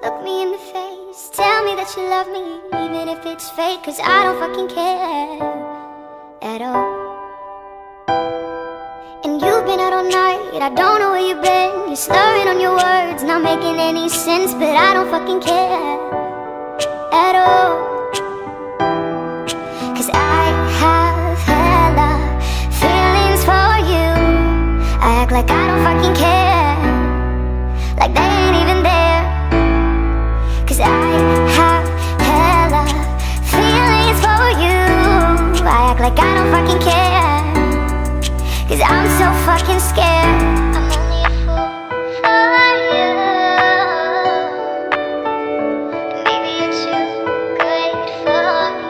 look me in the face. Tell me that you love me, even if it's fake, 'cause I don't fucking care at all. And you've been out all night, I don't know where you've been. You're slurring on your words, not making any sense, but I don't fucking care at all. 'Cause I have hella feelings for you. I act like I don't fucking care, like they ain't even there. 'Cause I have hella feelings for you. I act like I don't fucking care, 'cause I'm so fucking scared. I'm only a fool for you. Maybe you're too good for me.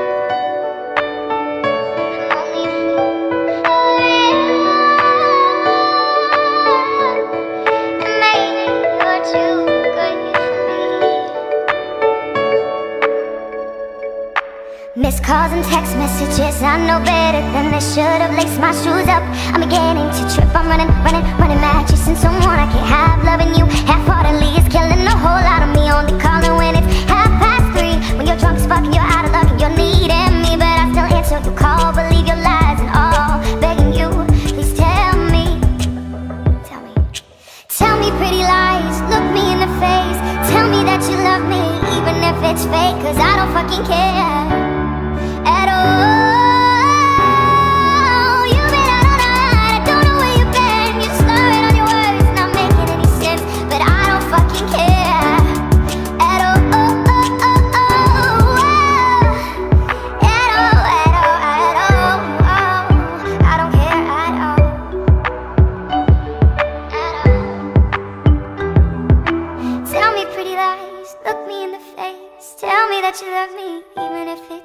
I'm only a fool for you. And maybe you're too good for me. Missed calls and text messages, I know better than this. Should've laced my shoes up, I'm beginning to trip. I'm running mad chasing someone I can't have. Loving you half-heartedly is killing a whole lot of me. Only calling when it's 3:30. When you're drunk as fuck and you're out of luck and you're needing me, but I still answer your call, believe your lies and all. Begging you, please tell me pretty lies, look me in the face. Tell me that you love me, even if it's fake, 'cause I don't fucking care at all. You've been out all night, I don't know where you've been. You're slurring on your words, not making any sense, but I don't fucking care at all. At all. I don't care at all. Tell me pretty lies, look me in the face. Tell me that you love me, even if it's